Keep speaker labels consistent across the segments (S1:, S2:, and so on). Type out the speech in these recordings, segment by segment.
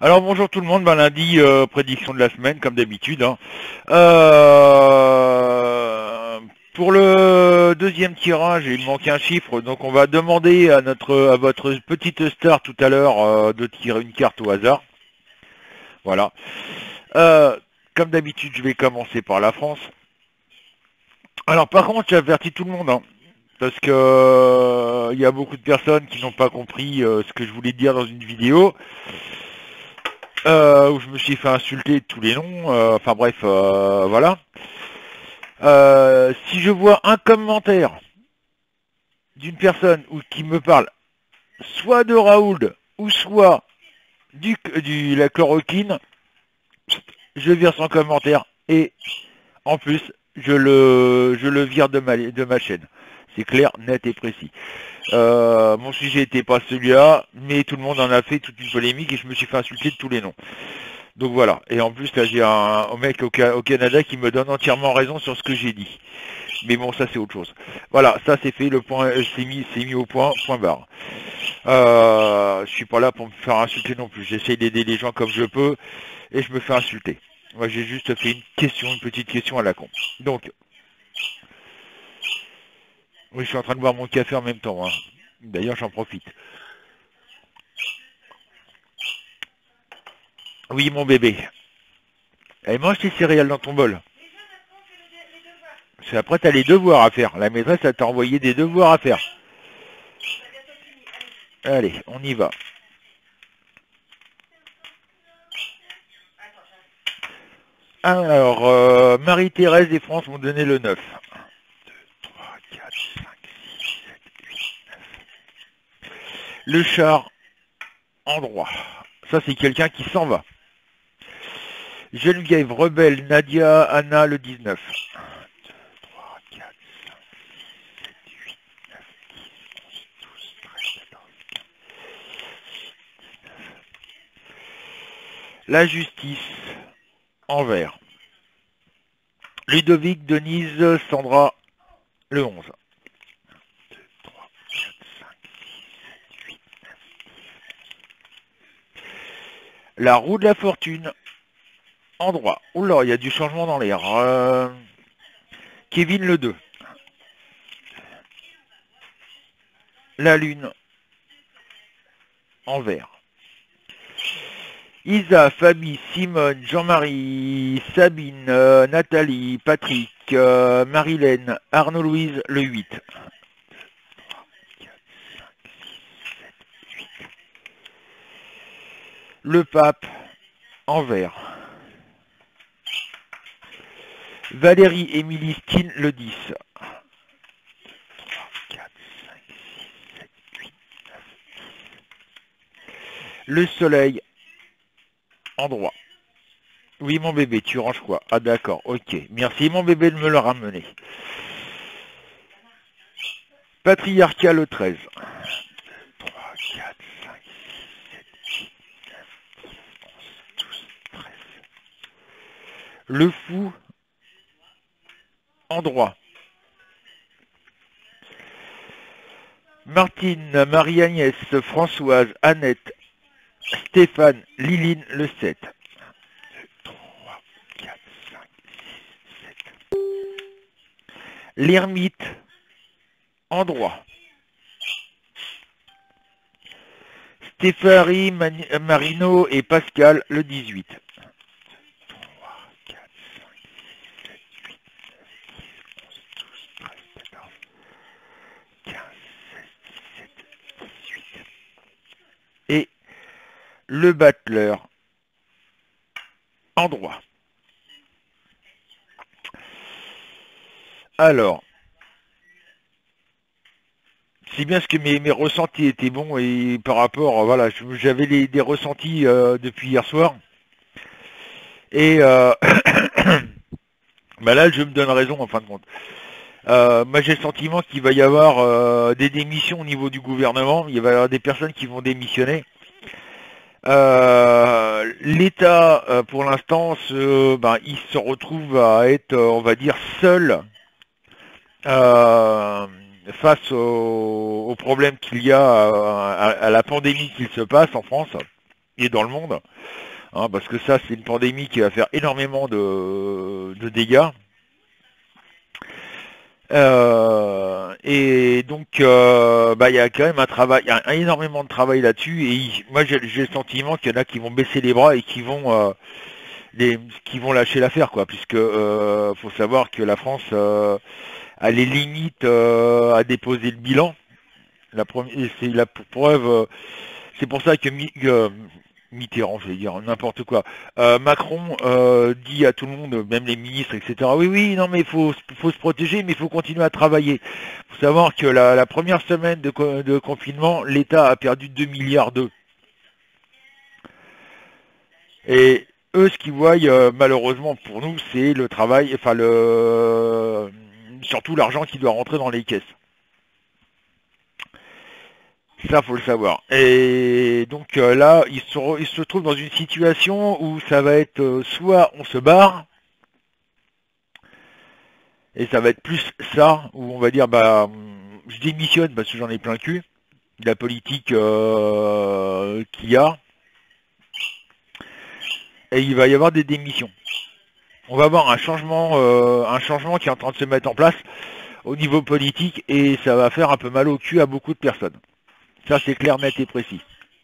S1: Alors bonjour tout le monde, ben, lundi, prédiction de la semaine, comme d'habitude, hein. Euh, pour le deuxième tirage, il manque un chiffre, donc on va demander à votre petite star tout à l'heure de tirer une carte au hasard. Voilà. Euh, Comme d'habitude, je vais commencer par la France. Alors par contre, j'avertis tout le monde, hein, parce que il y a beaucoup de personnes qui n'ont pas compris ce que je voulais dire dans une vidéo. Où je me suis fait insulter de tous les noms, enfin bref, voilà. Si je vois un commentaire d'une personne qui me parle soit de Raoul ou soit la chloroquine, je vire son commentaire et en plus je le vire de ma chaîne. C'est clair, net et précis. Mon sujet n'était pas celui-là, mais tout le monde en a fait toute une polémique et je me suis fait insulter de tous les noms. Donc voilà, et en plus là j'ai un mec au Canada qui me donne entièrement raison sur ce que j'ai dit. Mais bon, ça c'est autre chose. Voilà, ça c'est fait, le point c'est mis au point barre. Je suis pas là pour me faire insulter non plus, j'essaie d'aider les gens comme je peux, et je me fais insulter. Moi j'ai juste fait une petite question à la con. Donc, oui, je suis en train de boire mon café en même temps, hein. D'ailleurs j'en profite. Oui mon bébé, elle mange tes céréales dans ton bol. Parce qu'après, tu as les devoirs à faire. La maîtresse, elle t'a envoyé des devoirs à faire. Allez, on y va. Alors, Marie-Thérèse et France m'ont donné le 9. 1, 2, 3, 4, 5, 6, 7, 8, 9. Le char en droit. Ça, c'est quelqu'un qui s'en va. Geneviève, Rebelle, Nadia, Anna, le 19. 1, 2, 3, 4, 5, 6, 7, 8, 9, 10, 11, 12, 13, 14, 15. La justice en vert. Ludovic, Denise, Sandra, le 11. 1, 2, 3, 4, 5, 6, 7, 8, 9, 10. La roue de la fortune en droit. Oula, il y a du changement dans l'air. Kevin, le 2. La lune en vert. Isa, Fabi, Simone, Jean-Marie, Sabine, Nathalie, Patrick, Marilène, Arnaud-Louise, le 8. 1, 2, 3, 4, 5, 6, 7, 8. Le pape en vert. Valérie, Émilie, Stine, le 10. 1, 2, 3, 4, 5, 6, 7, 8, 9, 10. Le soleil en droit. Oui, mon bébé, tu ranges quoi? Ah, d'accord, ok. Merci, mon bébé, de me le ramener. Patriarcat, le 13. 1, 2, 3, 4, 5, 6, 7, 8, 9, 10, 11, 12, 13. Le fou en droit. Martine, Marie-Agnès, Françoise, Annette, Stéphane, Liline, le 7. 1, 2, 3, 4, 5, 6, 7. L'ermite en droit. Stéphanie, Marino et Pascal, le 18. 1, 2, 3, 4, 5, 6, 7, 8, 9, 10, 11, 12, 13, 14, 15, 16, 17, 18. Et le battleur en droit. Alors, c'est bien ce que mes ressentis étaient bons et par rapport, voilà, j'avais des ressentis depuis hier soir. Et bah là, je me donne raison en fin de compte. Moi, j'ai le sentiment qu'il va y avoir des démissions au niveau du gouvernement. Il va y avoir des personnes qui vont démissionner. L'État, pour l'instant, il se retrouve à être, on va dire, seul face aux problèmes qu'il y a à la pandémie qu'il se passe en France. et dans le monde, hein, parce que ça, c'est une pandémie qui va faire énormément de dégâts. Et donc, il y a quand même un travail, il y a énormément de travail là-dessus. Et moi, j'ai le sentiment qu'il y en a qui vont baisser les bras et qui vont lâcher l'affaire, quoi, puisque faut savoir que la France a les limites à déposer le bilan. C'est la preuve. C'est pour ça que Mitterrand, je vais dire n'importe quoi. Macron dit à tout le monde, même les ministres, etc. Oui, oui, non, mais faut se protéger, mais il faut continuer à travailler. Il faut savoir que la première semaine de confinement, l'État a perdu 2 milliards d'euros. Et eux, ce qu'ils voient, malheureusement pour nous, c'est le travail, enfin surtout l'argent qui doit rentrer dans les caisses. Ça, faut le savoir. Et donc là, il se trouve dans une situation où ça va être soit on se barre, et ça va être plus ça, où on va dire, je démissionne parce que j'en ai plein le cul, de la politique qu'il y a, et il va y avoir des démissions. On va avoir un changement qui est en train de se mettre en place au niveau politique, et ça va faire un peu mal au cul à beaucoup de personnes. Ça, c'est clair, net et précis.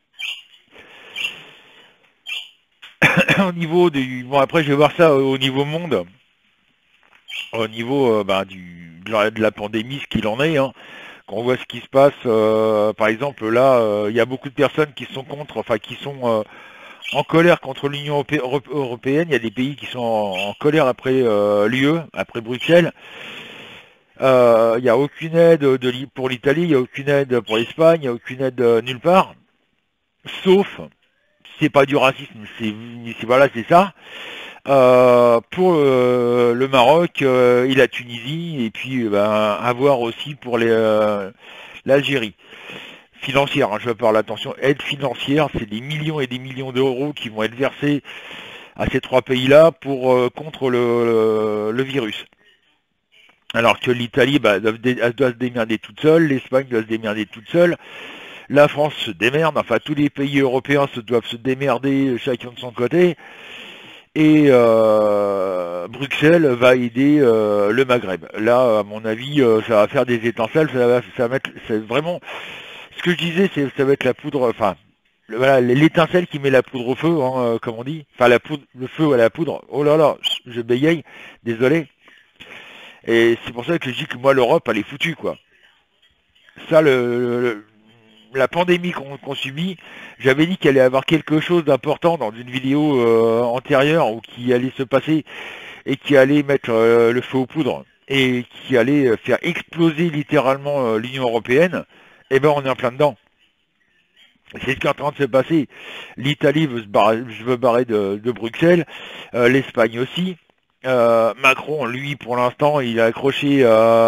S1: Au niveau bon, après, je vais voir ça au niveau monde, au niveau de la pandémie, ce qu'il en est, hein. Quand on voit ce qui se passe, par exemple, là, il y a beaucoup de personnes qui sont contre, enfin, qui sont en colère contre l'Union européenne. Il y a des pays qui sont en colère après l'UE, après Bruxelles. Il n'y a aucune aide pour l'Italie, il n'y a aucune aide pour l'Espagne, il n'y a aucune aide nulle part, sauf, c'est pas du racisme, voilà, c'est ça. Pour le Maroc et la Tunisie, et puis à voir aussi pour l'Algérie. Financière, hein, je parle, attention, aide financière, c'est des millions et des millions d'euros qui vont être versés à ces trois pays-là pour contre le virus. Alors que l'Italie elle doit se démerder toute seule, l'Espagne doit se démerder toute seule, la France se démerde, enfin tous les pays européens doivent se démerder chacun de son côté, et Bruxelles va aider le Maghreb. Là, à mon avis, ça va faire des étincelles, ça va mettre, c'est vraiment, ce que je disais, ça va être la poudre, enfin, voilà, l'étincelle qui met la poudre au feu, hein, comme on dit, enfin le feu à la poudre. Oh là là, je bégaye, désolé. Et c'est pour ça que je dis que moi, l'Europe, elle est foutue, quoi. Ça, la pandémie qu'on subit, j'avais dit qu'il allait y avoir quelque chose d'important dans une vidéo antérieure où qui allait se passer et qui allait mettre le feu aux poudres et qui allait faire exploser littéralement l'Union européenne. Eh ben, on est en plein dedans. C'est ce qui est en train de se passer. L'Italie veut barrer de Bruxelles, l'Espagne aussi. Macron, lui, pour l'instant, il a accroché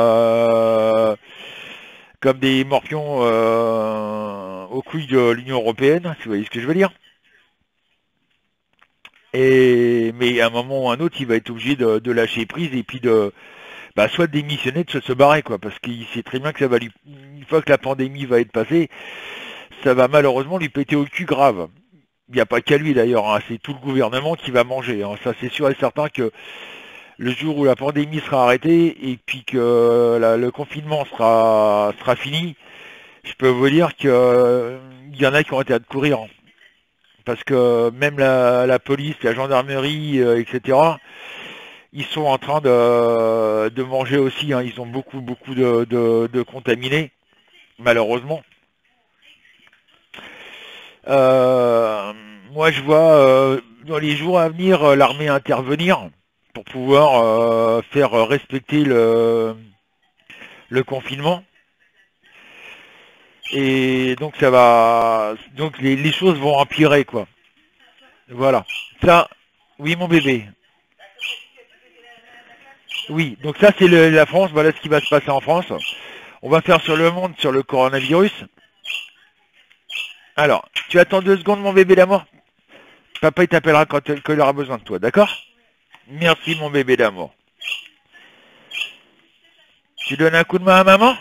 S1: comme des morpions aux couilles de l'Union européenne, si vous voyez ce que je veux dire. Mais à un moment ou à un autre, il va être obligé de lâcher prise et puis soit de démissionner, de se barrer, quoi, parce qu'il sait très bien que ça va une fois que la pandémie va être passée, ça va malheureusement lui péter au cul grave. Il n'y a pas qu'à lui d'ailleurs, hein, c'est tout le gouvernement qui va manger, hein. Ça, c'est sûr et certain que le jour où la pandémie sera arrêtée et puis que le confinement sera fini, je peux vous dire qu'il y en a qui ont été à courir, hein. Parce que même la police, la gendarmerie, etc., ils sont en train de manger aussi, hein. Ils ont beaucoup de contaminés, malheureusement. Moi, je vois dans les jours à venir l'armée intervenir pour pouvoir faire respecter le confinement. Et donc donc les choses vont empirer, quoi. Voilà. Ça, oui, mon bébé. Oui, donc ça c'est la France. Voilà ce qui va se passer en France. On va faire sur le monde, sur le coronavirus. Alors, tu attends 2 secondes, mon bébé d'amour. Papa, il t'appellera quand il aura besoin de toi, d'accord? Merci, mon bébé d'amour. Tu donnes un coup de main à maman?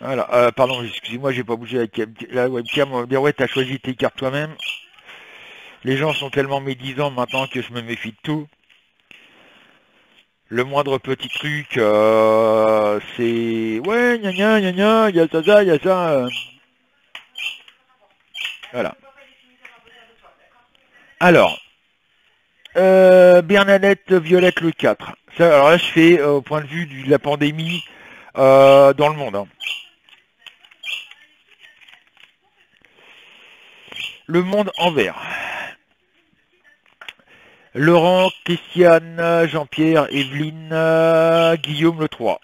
S1: Voilà, pardon, excusez-moi, j'ai pas bougé la webcam. On va dire, ouais, t'as choisi tes cartes toi-même. Les gens sont tellement médisants maintenant que je me méfie de tout. Le moindre petit truc, c'est... Ouais, gna gna gna gna, il y a ça, il y a ça. Voilà. Alors, Bernadette Violette le 4. Ça, alors là, je fais au point de vue de la pandémie dans le monde. Hein. Le monde en vert. Laurent, Christiane, Jean-Pierre, Evelyne, Guillaume le 3.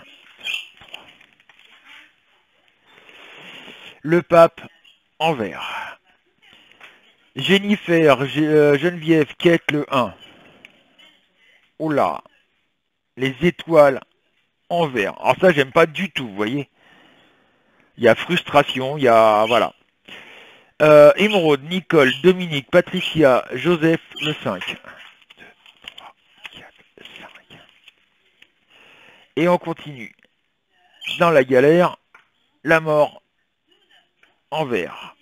S1: Le pape en vert. Jennifer, Geneviève, Kate le 1. Oula. Les étoiles en vert. Alors ça, j'aime pas du tout, vous voyez. Il y a frustration, il y a... Voilà. Émeraude, Nicole, Dominique, Patricia, Joseph le 5. 1, 2, 3, 4, 5. Et on continue. Dans la galère, la mort en vert.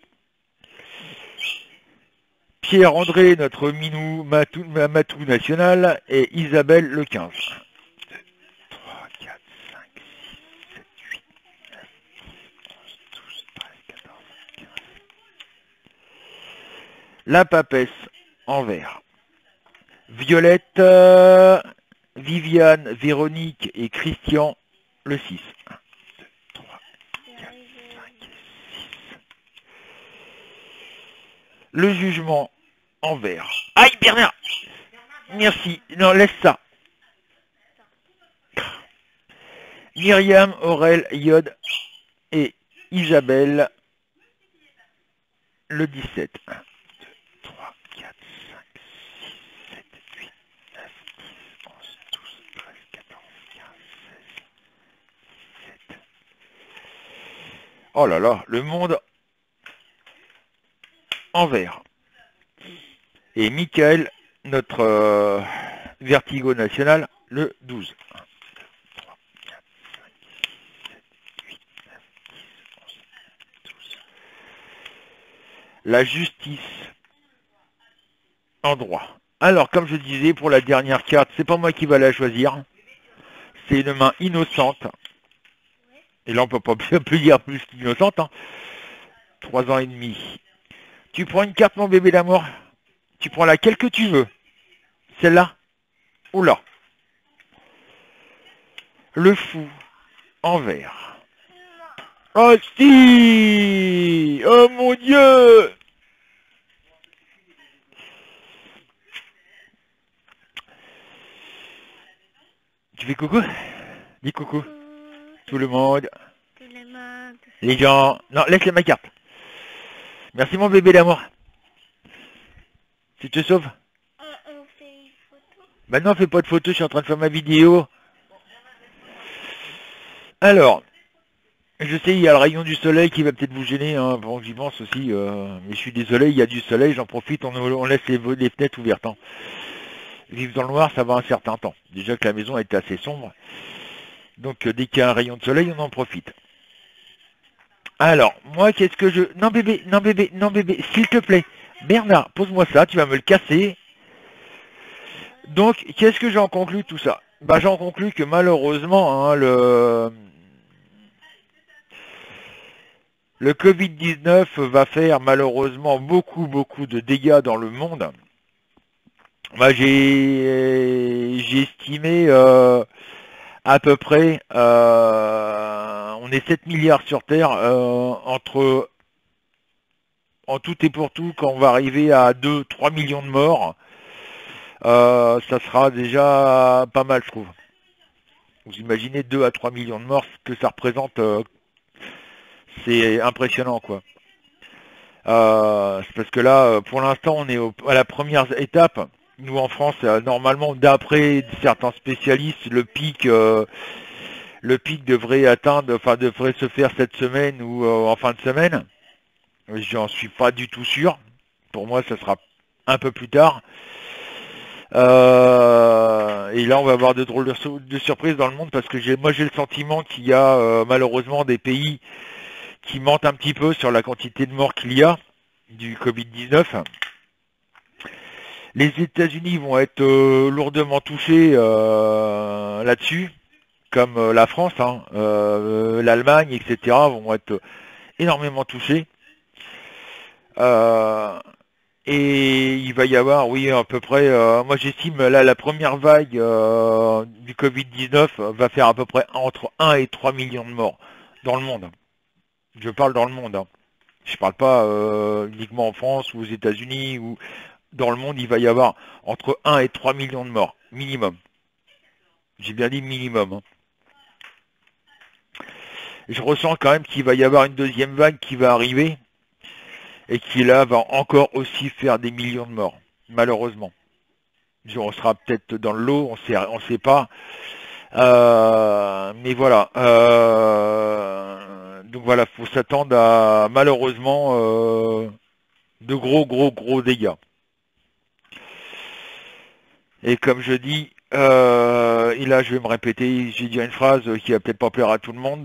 S1: Pierre-André, notre minou matou national, et Isabelle le 15. 1, 2, 3, 4, 5, 6, 7, 8, 9, 10, 11, 12, 13, 14, 15. La papesse en vert. Violette, Viviane, Véronique et Christian le 6. 1, 2, 3, 4, 5, 6. Le jugement en vert. Aïe Bernard. Merci. Non, laisse ça. Myriam, Aurel, Yod et Isabelle le 17. 1, 2, 3, 4, 5, 6, 7, 8, 9, 10, 11, 12, 13, 14, 15, 16, 17. Oh là là, le monde en vert. Et Michael, notre vertigo national, le 12. 1, 2, 3, 4, 5, 6, 7, 8, 9, 10, 11, 12. La justice en droit. Alors, comme je disais, pour la dernière carte, c'est pas moi qui va la choisir. C'est une main innocente. Et là, on peut pas plus dire plus qu'innocente. Hein. 3 ans et demi. Tu prends une carte, mon bébé d'amour. Tu prends laquelle que tu veux. Celle-là. Oula. Le fou en vert. Oh si. Oh mon Dieu. Tu fais coucou? Dis coucou. Tout le monde. Les gens. Non, laisse ma carte. Merci mon bébé d'amour. Tu te sauves?
S2: On fait une photo.
S1: Bah non, fais pas de photo, je suis en train de faire ma vidéo. Alors, je sais, il y a le rayon du soleil qui va peut-être vous gêner, hein, bon, j'y pense aussi, mais je suis désolé, il y a du soleil, j'en profite, on laisse les fenêtres ouvertes. Hein. Vivre dans le noir, ça va un certain temps. Déjà que la maison est assez sombre. Donc dès qu'il y a un rayon de soleil, on en profite. Alors, moi, qu'est-ce que je... Non bébé, non bébé, non bébé, s'il te plaît. Bernard, pose-moi ça, tu vas me le casser. Donc, qu'est-ce que j'en conclus tout ça? Bah, j'en conclus que malheureusement, hein, le Covid-19 va faire malheureusement beaucoup de dégâts dans le monde. Moi, j'ai estimé à peu près, on est 7 milliards sur Terre, en tout et pour tout, quand on va arriver à 2-3 millions de morts, ça sera déjà pas mal, je trouve. Vous imaginez 2 à 3 millions de morts, ce que ça représente, c'est impressionnant, quoi. C'est parce que là, pour l'instant, on est à la première étape. Nous, en France, normalement, d'après certains spécialistes, le pic devrait atteindre, enfin, devrait se faire cette semaine ou en fin de semaine. J'en suis pas du tout sûr. Pour moi, ça sera un peu plus tard. Et là, on va avoir de drôles de surprises dans le monde parce que moi, j'ai le sentiment qu'il y a malheureusement des pays qui mentent un petit peu sur la quantité de morts qu'il y a du Covid-19. Les États-Unis vont être lourdement touchés là-dessus, comme la France, hein, l'Allemagne, etc. vont être énormément touchés. Et il va y avoir, oui, à peu près, moi j'estime là la première vague du Covid-19 va faire à peu près entre 1 et 3 millions de morts dans le monde. Je parle dans le monde, hein. Je parle pas uniquement en France ou aux États-Unis ou dans le monde, il va y avoir entre 1 et 3 millions de morts, minimum. J'ai bien dit minimum, hein. Je ressens quand même qu'il va y avoir une deuxième vague qui va arriver et qui là va encore aussi faire des millions de morts, malheureusement. On sera peut-être dans le lot, on sait pas. Mais voilà. Donc voilà, faut s'attendre à malheureusement de gros dégâts. Et comme je dis, et là je vais me répéter, je vais dire une phrase qui va peut-être pas plaire à tout le monde,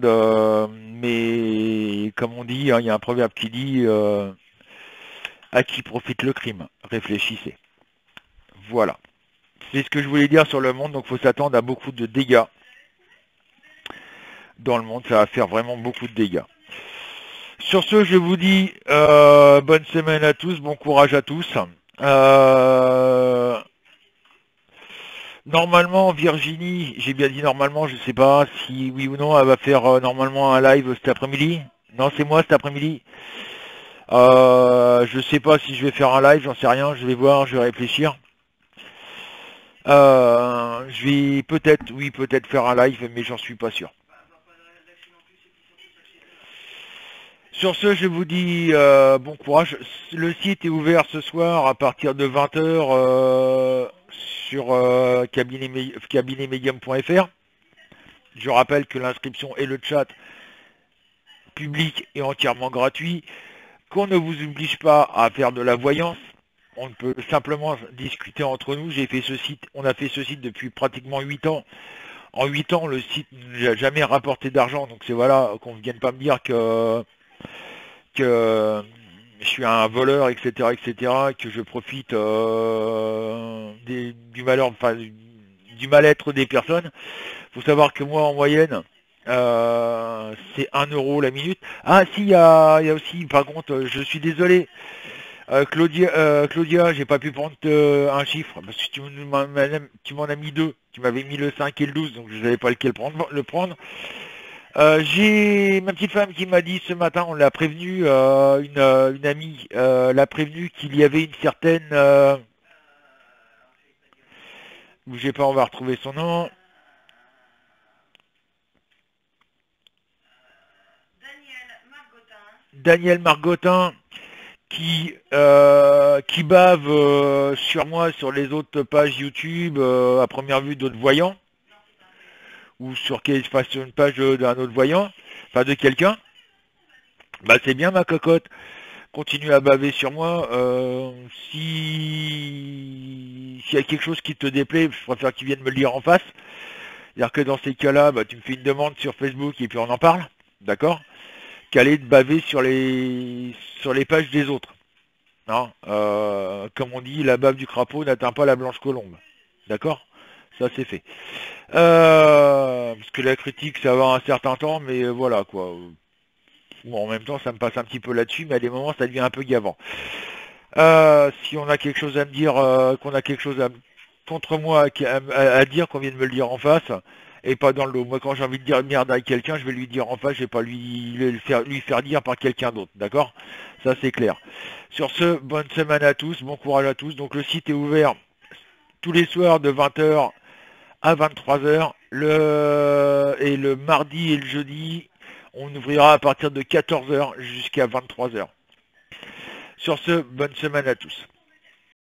S1: mais comme on dit, hein, il y a un proverbe qui dit à qui profite le crime? Réfléchissez. Voilà. C'est ce que je voulais dire sur le monde, donc il faut s'attendre à beaucoup de dégâts. Dans le monde, ça va faire vraiment beaucoup de dégâts. Sur ce, je vous dis bonne semaine à tous, bon courage à tous. Normalement, Virginie, j'ai bien dit normalement, je sais pas si oui ou non, elle va faire normalement un live cet après-midi. Non, c'est moi cet après-midi. Je sais pas si je vais faire un live, j'en sais rien, je vais voir, je vais réfléchir. Je vais peut-être, oui, peut-être faire un live, mais j'en suis pas sûr. Sur ce, je vous dis bon courage. Le site est ouvert ce soir à partir de 20h sur cabinetmedium.fr. Je rappelle que l'inscription et le chat public est entièrement gratuit, qu'on ne vous oblige pas à faire de la voyance. On peut simplement discuter entre nous. On a fait ce site depuis pratiquement 8 ans. En 8 ans, le site n'a jamais rapporté d'argent, donc c'est voilà, qu'on ne vienne pas me dire que je suis un voleur, etc., que je profite du malheur, enfin du mal-être des personnes. Faut savoir que moi, en moyenne, c'est 1 euro la minute. Ah si, il y a aussi, par contre, je suis désolé, Claudia, j'ai pas pu prendre un chiffre, parce que tu m'en as mis deux. Tu m'avais mis le 5 et le 12, donc je ne savais pas lequel prendre. J'ai ma petite femme qui m'a dit ce matin, on l'a prévenu, une amie l'a prévenu qu'il y avait une certaine... bougez pas, on va retrouver son nom. Daniel Margotin qui bave sur moi sur les autres pages YouTube à première vue d'autres voyants, ou sur une page d'un autre voyant, enfin de quelqu'un. Bah c'est bien ma cocotte, continue à baver sur moi. S'il y a quelque chose qui te déplaît, je préfère que tu viennes me le dire en face. C'est-à-dire que dans ces cas-là, bah, tu me fais une demande sur Facebook et puis on en parle, d'accord? Qu'aller te baver sur les pages des autres. Non, comme on dit, la bave du crapaud n'atteint pas la blanche colombe. D'accord? Ça c'est fait. Parce que la critique ça va un certain temps, mais voilà quoi. Bon, en même temps ça me passe un petit peu là-dessus, mais à des moments ça devient un peu gavant. Si on a quelque chose à me dire, qu'on a quelque chose contre moi à dire, qu'on vient de me le dire en face, et pas dans le lot. Moi quand j'ai envie de dire merde à quelqu'un, je vais lui dire en face, je vais pas lui faire dire par quelqu'un d'autre, d'accord? Ça c'est clair. Sur ce, bonne semaine à tous, bon courage à tous. Donc le site est ouvert tous les soirs de 20h à 23h, et le mardi et le jeudi, on ouvrira à partir de 14h jusqu'à 23h. Sur ce, bonne semaine à tous.